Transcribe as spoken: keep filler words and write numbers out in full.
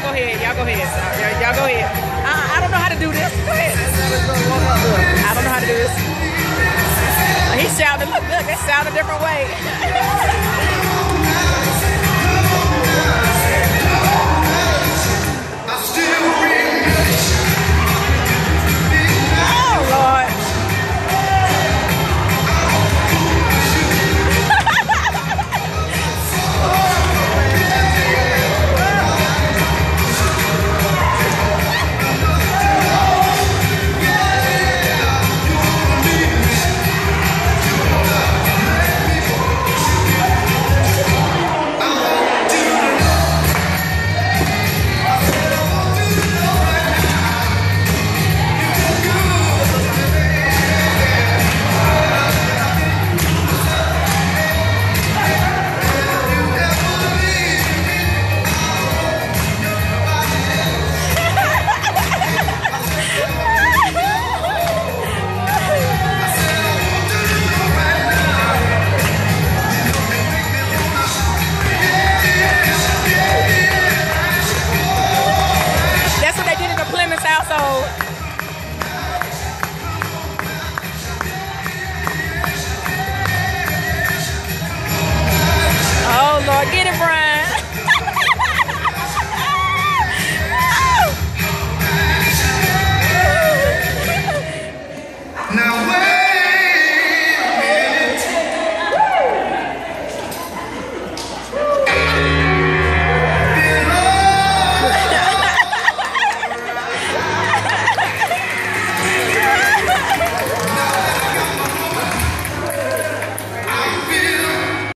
go ahead. Y'all go ahead. Y'all, y'all go ahead. Uh, I don't know how to do this. Go ahead. I don't know how to do this. He shouted. Look, look, it sounded a different way.